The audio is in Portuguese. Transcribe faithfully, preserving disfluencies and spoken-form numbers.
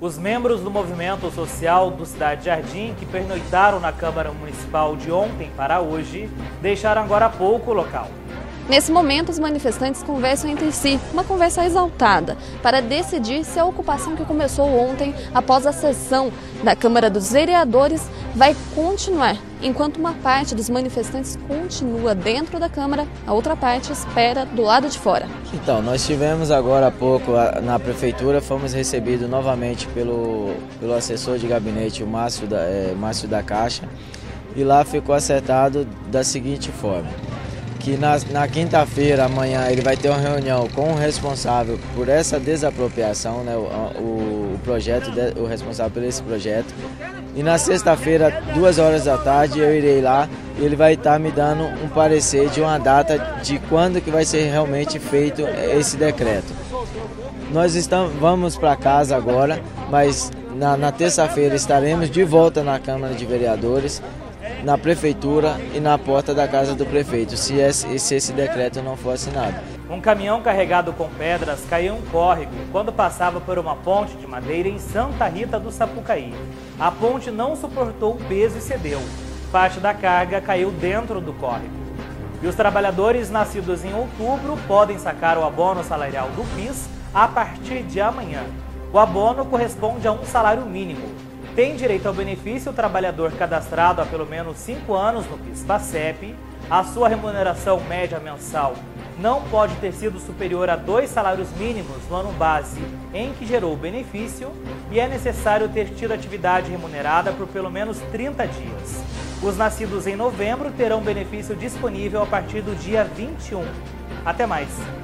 Os membros do movimento social do Cidade Jardim, que pernoitaram na Câmara Municipal de ontem para hoje, deixaram agora há pouco o local. Nesse momento, os manifestantes conversam entre si, uma conversa exaltada, para decidir se a ocupação que começou ontem, após a sessão da Câmara dos Vereadores, vai continuar. Enquanto uma parte dos manifestantes continua dentro da Câmara, a outra parte espera do lado de fora. Então, nós tivemos agora há pouco na Prefeitura, fomos recebidos novamente pelo, pelo assessor de gabinete, o Márcio da, é, Márcio da Caixa, e lá ficou acertado da seguinte forma: que na, na quinta-feira, amanhã, ele vai ter uma reunião com o responsável por essa desapropriação, né, o, o, o projeto, o responsável por esse projeto. E na sexta-feira, duas horas da tarde, eu irei lá e ele vai estar me dando um parecer de uma data de quando que vai ser realmente feito esse decreto. Nós estamos, vamos para casa agora, mas na, na terça-feira estaremos de volta na Câmara de Vereadores, na Prefeitura e na porta da casa do prefeito, se esse, se esse decreto não for assinado. Um caminhão carregado com pedras caiu em um córrego quando passava por uma ponte de madeira em Santa Rita do Sapucaí. A ponte não suportou o peso e cedeu. Parte da carga caiu dentro do córrego. E os trabalhadores nascidos em outubro podem sacar o abono salarial do PIS a partir de amanhã. O abono corresponde a um salário mínimo. Tem direito ao benefício o trabalhador cadastrado há pelo menos cinco anos no PIS/PASEP. A sua remuneração média mensal não pode ter sido superior a dois salários mínimos no ano base em que gerou o benefício e é necessário ter tido atividade remunerada por pelo menos trinta dias. Os nascidos em novembro terão benefício disponível a partir do dia vinte e um. Até mais!